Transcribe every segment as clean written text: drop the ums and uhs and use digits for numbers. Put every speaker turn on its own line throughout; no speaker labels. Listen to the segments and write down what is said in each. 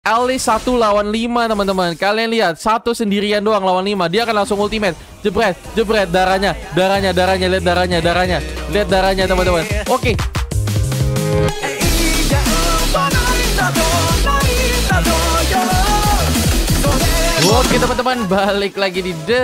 Alice 1 lawan 5 teman-teman. Kalian lihat, satu sendirian doang lawan 5. Dia akan langsung ultimate. Jebret, jebret, darahnya. Lihat darahnya. Lihat darahnya teman-teman. Oke. Oke teman-teman, balik lagi di The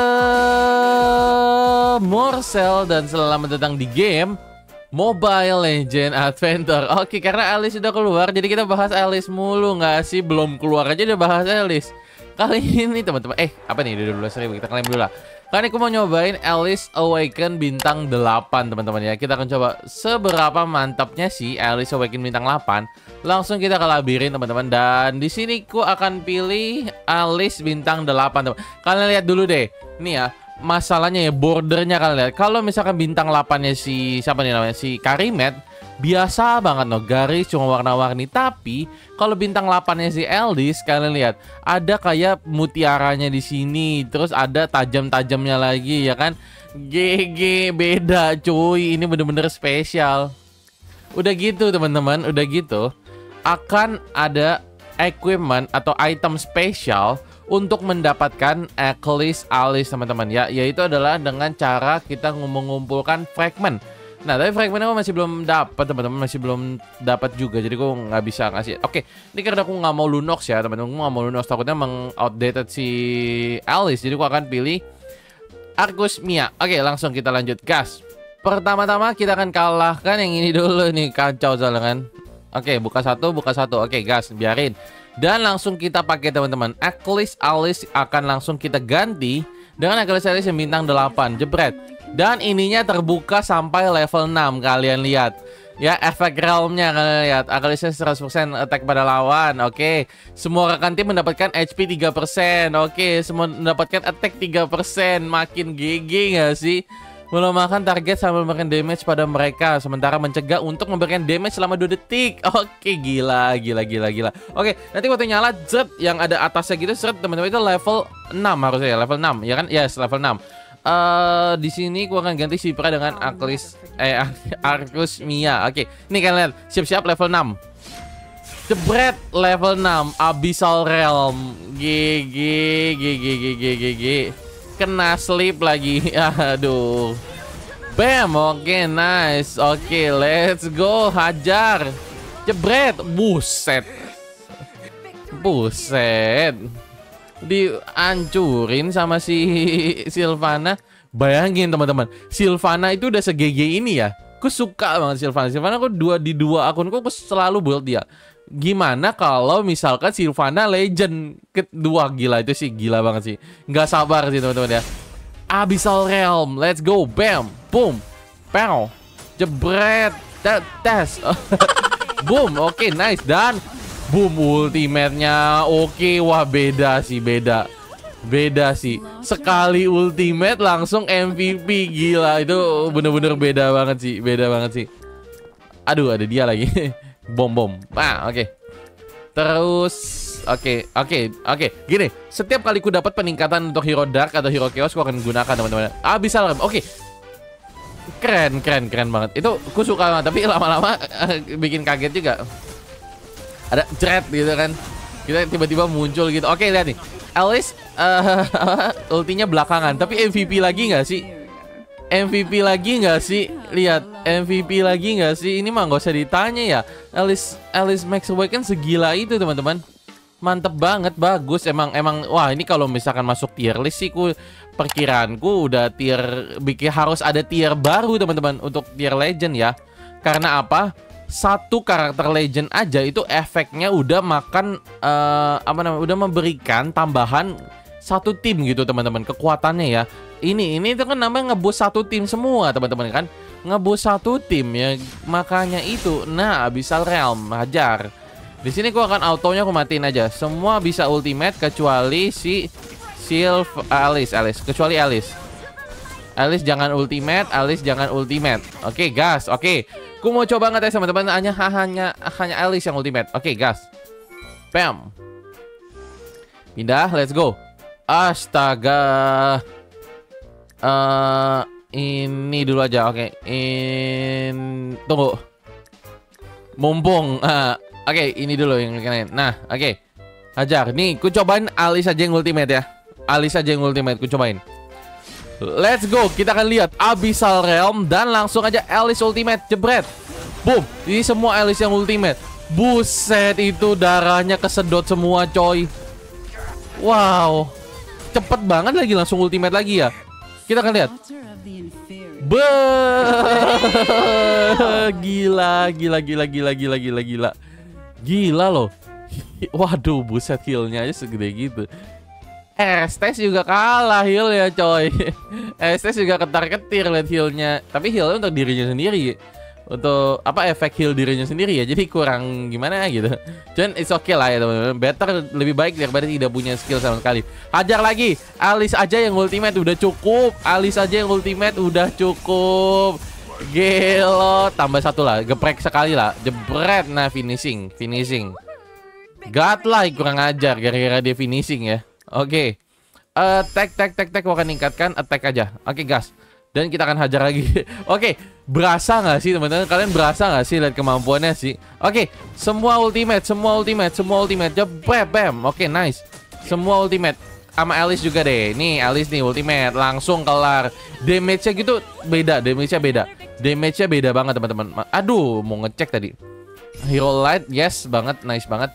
Morsel dan selamat datang di game Mobile Legends Adventure. Oke, karena Alice sudah keluar, jadi kita bahas Alice mulu nggak sih? Belum keluar aja udah bahas Alice. Kali ini teman-teman, apa nih? Udah 12.000, kita klaim dulu lah. Kali ini aku mau nyobain Alice Awaken bintang 8 teman-teman ya. Kita akan coba seberapa mantapnya sih Alice Awaken bintang 8. Langsung kita ke labirin teman-teman. Dan di sini aku akan pilih Alice bintang 8 teman. Kalian lihat dulu deh. Nih ya. Masalahnya ya bordernya kalian lihat. Kalau misalkan bintang 8-nya si siapa nih namanya? Si Karimet, biasa banget no, garis cuma warna-warni. Tapi kalau bintang 8-nya si Eldis, kalian lihat ada kayak mutiaranya di sini, terus ada tajam-tajamnya lagi ya kan. GG, beda cuy. Ini bener-bener spesial. Udah gitu teman-teman, udah gitu akan ada equipment atau item spesial untuk mendapatkan Alice teman-teman ya, yaitu adalah dengan cara kita mengumpulkan fragment. Nah, tapi fragmentnya aku masih belum dapat teman-teman, masih belum dapat juga, jadi aku nggak bisa ngasih. Oke, ini karena aku nggak mau Lunox ya teman-teman, aku nggak mau Lunox, takutnya meng-outdated si Alice, jadi aku akan pilih Argus Mia. Oke, langsung kita lanjut gas. Pertama-tama kita akan kalahkan yang ini dulu nih, kacau soalnya kan. Oke, buka satu. Oke, gas, biarin. Dan langsung kita pakai teman-teman. Alice akan langsung kita ganti dengan Alice yang bintang 8. Jebret. Dan ininya terbuka sampai level 6. Kalian lihat. Ya, efek realmnya kalian lihat. Alice 100% attack pada lawan. Oke. Semua rekan tim mendapatkan HP 3%. Oke, semua mendapatkan attack 3%. Makin GG nggak sih? Melemahkan target sambil memberikan damage pada mereka, sementara mencegah untuk memberikan damage selama 2 detik. Oke, gila. Oke, nanti waktu nyala zet yang ada atasnya gitu, seret teman-teman, itu level 6 harusnya ya, level 6 ya kan? Yes, level 6. Di sini gua akan ganti Sipra dengan Argus Mia. Oke, nih kalian lihat, siap-siap level 6. Jebret, level 6 Abyssal Realm. GG. Kena sleep lagi. Aduh. Bam. Oke, nice. Oke, let's go. Hajar. Jebret. Buset. Dihancurin sama si Sylvana. Bayangin teman-teman, Sylvana itu udah se-GG ini ya. Aku suka banget Sylvana. Aku di dua akunku aku selalu build dia. Gimana kalau misalkan Sylvana Legend kedua? Gila, itu sih gila banget sih. Nggak sabar sih teman-teman ya. Abyssal Realm, let's go. Bam, boom, pow, jebret, tes. Boom, oke, nice. Dan boom, ultimate-nya oke. Wah, beda sih. Sekali ultimate langsung MVP. Gila, itu bener-bener beda banget sih. Aduh, ada dia lagi. Bom. Oke. Terus oke. Gini, setiap kali ku dapat peningkatan untuk hero dark atau hero chaos, ku akan gunakan teman-teman. Abyssal Realm. Oke. Keren banget. Itu ku suka banget, tapi lama-lama bikin kaget juga. Ada thread gitu kan. Kita tiba-tiba muncul gitu. Oke, lihat nih. Alice ultinya belakangan, tapi MVP lagi nggak sih? Lihat, MVP lagi nggak sih? Ini mah nggak usah ditanya ya. Alice Max Awaken segila itu teman-teman. Mantep banget, bagus. Emang wah, ini kalau misalkan masuk tier list sih, perkiraanku udah harus ada tier baru teman-teman untuk tier legend ya. Karena apa? Satu karakter legend aja itu efeknya udah udah memberikan tambahan satu tim gitu teman-teman, kekuatannya ya. Ini itu kan namanya ngeboost satu tim semua teman-teman kan, ngeboost satu tim ya, makanya itu. Nah, Abyssal Realm hajar. Di sini gua akan autonya aku matiin aja. Semua bisa ultimate kecuali si Alice, kecuali Alice. Alice jangan ultimate. Oke, gas. Oke. Ku mau coba ngetes teman-teman, hanya Alice yang ultimate. Oke, gas. Bam. Pindah, let's go. Astaga. Ini dulu aja. Oke. Tunggu. Mumpung. Oke, ini dulu yang kalian. Nah, oke. Hajar. Nih, ku cobain Alice aja yang ultimate ya. Alice aja yang ultimate, ku cobain. Let's go. Kita akan lihat Abyssal Realm dan langsung aja Alice ultimate. Jebret. Boom. Ini semua Alice yang ultimate. Buset, itu darahnya kesedot semua, coy. Wow. Cepet banget lagi, langsung ultimate lagi ya. Kita akan lihat. Gila. Gila loh. Waduh, buset, healnya aja segede gitu. Estes juga kalah heal ya, coy. Estes juga ketar-ketir lihat healnya. Tapi healnya untuk dirinya sendiri. Untuk apa, efek heal dirinya sendiri ya. Jadi kurang gimana gitu. Cuman it's okay lah ya teman-teman. Better, lebih baik daripada tidak punya skill sama sekali. Hajar lagi. Alice aja yang ultimate udah cukup. Alice aja yang ultimate udah cukup. Gelo. Tambah satu lah. Geprek sekali lah. Jebret. Nah, finishing. Godlike kurang ajar gara-gara dia finishing ya. Oke. Attack. Aku akan meningkatkan attack aja. Oke, gas. Dan kita akan hajar lagi. Oke, berasa nggak sih teman-teman? Kalian berasa nggak sih lihat kemampuannya sih? Oke, semua ultimate. Jebret, bam. Oke, nice. Semua ultimate. Sama Alice juga deh. Nih, Alice nih ultimate. Langsung kelar. Damage-nya gitu beda. Damage-nya beda banget teman-teman. Aduh, mau ngecek tadi. Hero Light, yes banget, nice banget.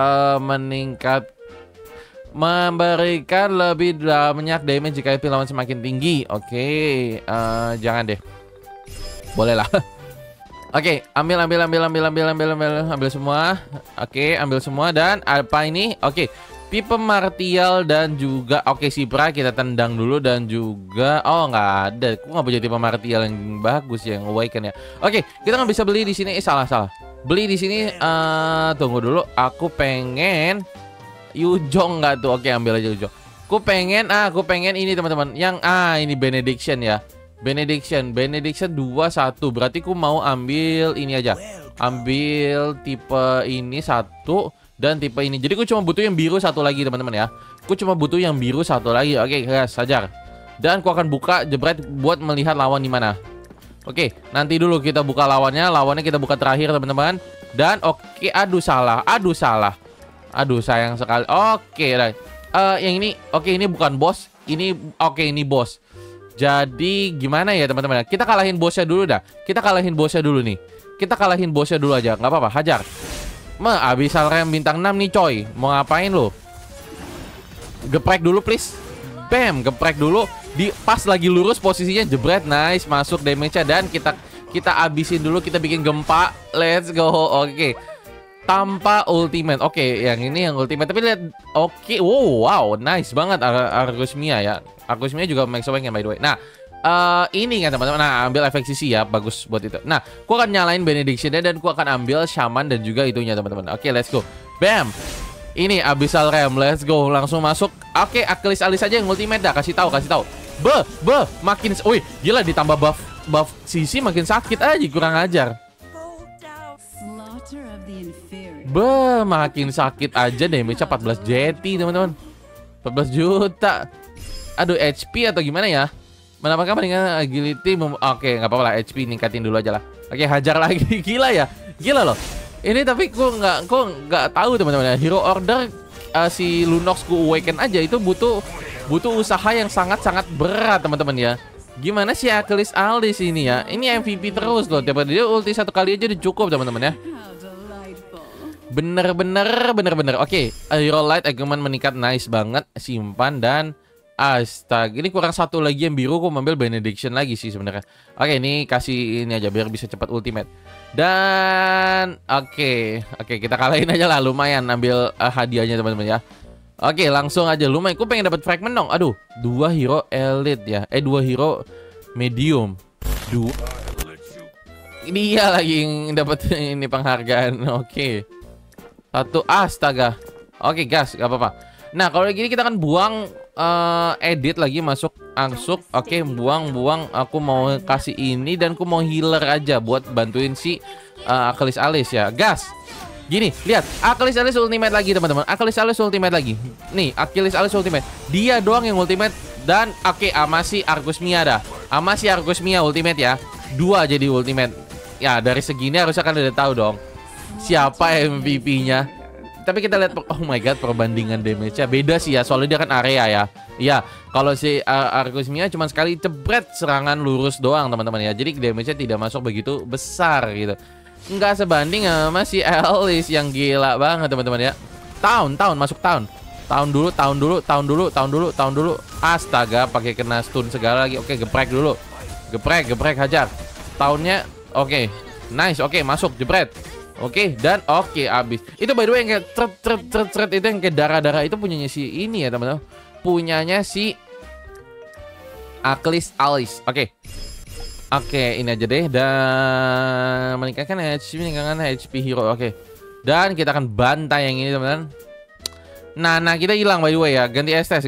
Memberikan lebih banyak damage jika HP lawan semakin tinggi. Oke, jangan deh. Boleh lah. Oke, ambil semua. Oke, ambil semua dan apa ini? Oke, Pipe Martial dan juga Sipra kita tendang dulu dan juga nggak ada. Aku nggak punya Pipe Martial yang bagus yang awaken ya. Oke, kita nggak bisa beli di sini. Salah. Beli di sini. Tunggu dulu. Aku pengen Yujong nggak tuh? Oke, ambil aja Yujong. Aku pengen ini teman-teman. Yang ini Benediction ya. Benediction 2-1. Berarti aku mau ambil ini aja. Ambil tipe ini satu dan tipe ini. Jadi aku cuma butuh yang biru satu lagi teman-teman ya. Aku cuma butuh yang biru satu lagi. Oke, guys, hajar. Dan aku akan buka jebret buat melihat lawan di mana. Oke, nanti dulu kita buka lawannya. Lawannya kita buka terakhir teman-teman. Dan oke, aduh salah. Aduh, sayang sekali. Oke, yang ini, ini bukan bos. Ini bos. Jadi gimana ya teman-teman? Kita kalahin bosnya dulu dah. Kita kalahin bosnya dulu aja. Nggak apa-apa, hajar. Abyssal Realm bintang 6 nih coy. Mau ngapain lo? Geprek dulu please. Bam, geprek dulu. Pas lagi lurus posisinya, jebret, nice. Masuk damage-nya dan kita abisin dulu. Kita bikin gempa. Let's go. Oke. Tanpa ultimate. Oke, yang ini yang ultimate. Tapi lihat, wow, nice banget Argus Mia ya. Argus Mia juga max awaken by the way. Nah, ini kan teman-teman. Nah, ambil efek sisi ya, bagus buat itu. Nah, aku akan nyalain Benediction dan aku akan ambil Shaman dan juga itunya teman-teman. Oke, let's go. Bam. Ini Abyssal Realm, let's go. Langsung masuk. Oke, Achilles Alice aja yang ultimate dah. Kasih tahu. Makin, gila ditambah buff sisi makin sakit aja, kurang ajar. Makin sakit aja damage-nya 14 jeti teman-teman. 14 juta. Aduh, HP atau gimana ya? Menambahkan dengan agility. Oke, nggak apa-apa lah, HP ningkatin dulu aja lah. Oke, hajar lagi. Gila ya? Gila loh. Ini tapi kok nggak tahu teman-teman ya. Hero Order si Lunox ku awaken aja itu butuh usaha yang sangat-sangat berat teman-teman ya. Gimana sih Achilles Alice ini ya? Ini MVP terus loh. Tiap dia ulti satu kali aja udah cukup teman-teman ya. Bener. Oke, Hero Light Argument meningkat, nice banget. Simpan dan astaga, ini kurang satu lagi yang biru. Aku ambil Benediction lagi sih sebenarnya. Oke, ini kasih ini aja biar bisa cepat ultimate. Dan oke, kita kalahin aja lah, lumayan ambil hadiahnya teman-teman ya. Oke, langsung aja lumayan. Aku pengen dapat fragment dong. Aduh, 2 hero elite ya. 2 hero medium. Dia lagi yang dapat ini penghargaan. Oke. 1, astaga. Oke, gas, gak apa-apa. Nah, kalau gini kita akan buang edit lagi, masuk. Oke, buang. Aku mau kasih ini dan aku mau healer aja buat bantuin si Achilles Alice ya. Gas. Gini, lihat. Achilles Alice ultimate lagi, teman-teman. Achilles Alice ultimate lagi. Nih, Achilles Alice ultimate. Dia doang yang ultimate dan sama si Argus Mia dah. Sama si Argus Mia ultimate ya. 2 jadi ultimate. Ya, dari segini harusnya kan udah tahu dong. siapa MVP-nya. Tapi kita lihat, oh my god, perbandingan damage-nya beda sih ya, soalnya dia kan area ya. Iya, kalau si Argus Mia cuma sekali jebret serangan lurus doang teman-teman ya. Jadi damage-nya tidak masuk begitu besar gitu. Nggak sebanding sama si Alice yang gila banget teman-teman ya. Tahun masuk tahun. Tahun dulu. Astaga, pakai kena stun segala lagi. Oke, geprek dulu. Geprek hajar. Tahunnya oke. Nice, oke, masuk jebret. Oke, dan oke, abis. Itu by the way yang kayak tret itu yang kayak darah-darah itu punyanya si ini ya teman-teman. Punyanya si Aklis Alice. Oke, ini aja deh. Dan meningkatkan HP hero. Oke. Dan kita akan bantai yang ini teman-teman. Nah kita hilang by the way ya. Ganti Estes.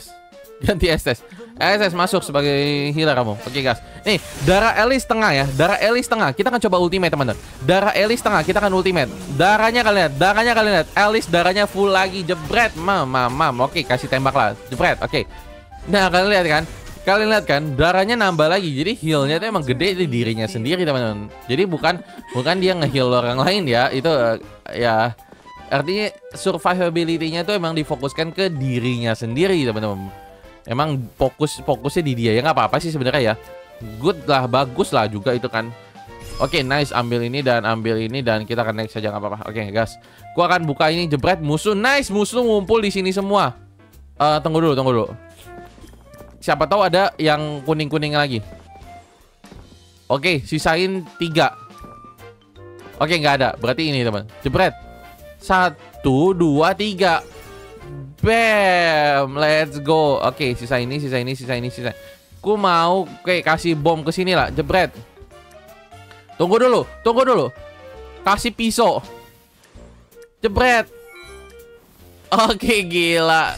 SS masuk sebagai healer kamu. Oke guys. Nih, darah Alice tengah ya. Darah Alice tengah. Kita akan coba ultimate teman-teman. Darah Alice tengah. Kita akan ultimate. Darahnya kalian lihat. Alice darahnya full lagi. Jebret. Mam. Oke, kasih tembak lah. Jebret. Oke. Nah, kalian lihat kan. Darahnya nambah lagi. Jadi healnya itu emang gede di dirinya sendiri teman-teman. Jadi bukan dia nge-heal orang lain ya. Itu ya artinya survivability-nya itu emang difokuskan ke dirinya sendiri teman-teman. Emang fokusnya di dia ya, nggak apa-apa sih sebenarnya ya. Good lah, bagus lah juga itu kan. Oke, nice, ambil ini dan kita akan next saja, nggak apa-apa. Oke guys, gua akan buka ini, jebret musuh. Nice, musuh ngumpul di sini semua. Tunggu dulu. Siapa tahu ada yang kuning lagi. Oke, sisain 3. Oke, nggak ada. Berarti ini teman. Jebret. 1, 2, 3. Bam, let's go. Oke, sisa ini. Ku mau kasih bom ke sini lah, jebret. Tunggu dulu. Kasih pisau. Jebret. Oke, gila.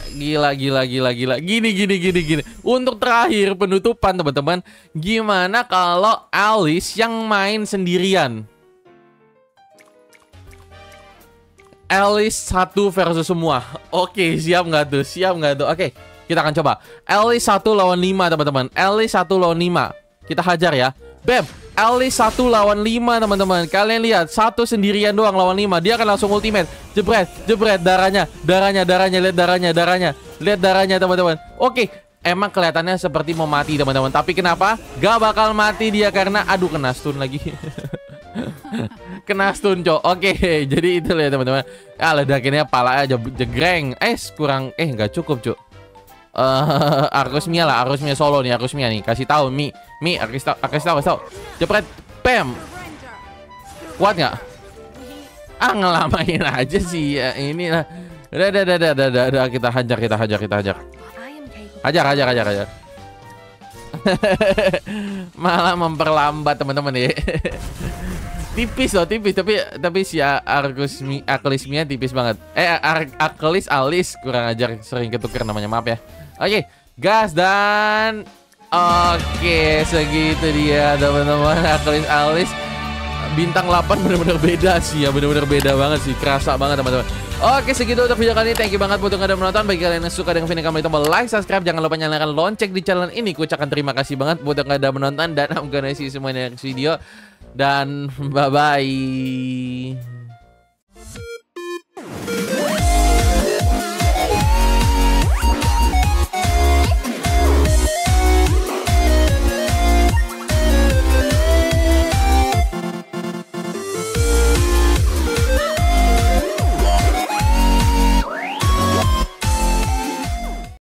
Gini. Untuk terakhir penutupan teman-teman, gimana kalau Alice yang main sendirian? Alice 1 versus semua. Oke, siap nggak tuh? Oke, kita akan coba. Alice 1 lawan 5 teman-teman. Alice 1 lawan 5. Kita hajar ya. Bam. Alice 1 lawan 5 teman-teman. Kalian lihat, 1 sendirian doang lawan 5. Dia akan langsung ultimate. Jebret. Darahnya. Lihat darahnya teman-teman. Oke, emang kelihatannya seperti mau mati teman-teman. Tapi kenapa? Gak bakal mati dia karena aduh kena stun lagi. Kena stun cok. Oke, jadi itu ya teman-teman. Ledakinnya pala aja jegreng. Kurang nggak cukup cok. Argus Mia solo nih. Argus Mia nih, kasih tahu Mi kasih tahu. Jepret, pem. Kuat nggak? Ngelamain aja sih ya, ini lah. Udah, kita hajar. Hajar. Malah memperlambat teman-teman ya. Tipis tapi si Aklis Mia tipis banget. Aklis Alice kurang ajar, sering ketuker namanya, maaf ya. Oke, guys, dan oke, segitu dia teman-teman. Aklis Alice bintang 8 bener-bener beda sih ya, bener-bener beda banget sih, kerasa banget teman-teman. Oke, segitu untuk video kali ini. Thank you banget buat yang udah menonton. Bagi kalian yang suka dengan video kami, tombol like, subscribe, jangan lupa nyalakan lonceng di channel ini. Ku ucapkan terima kasih banget buat yang udah menonton, dan I'm gonna see you semuanya next video. Dan bye-bye.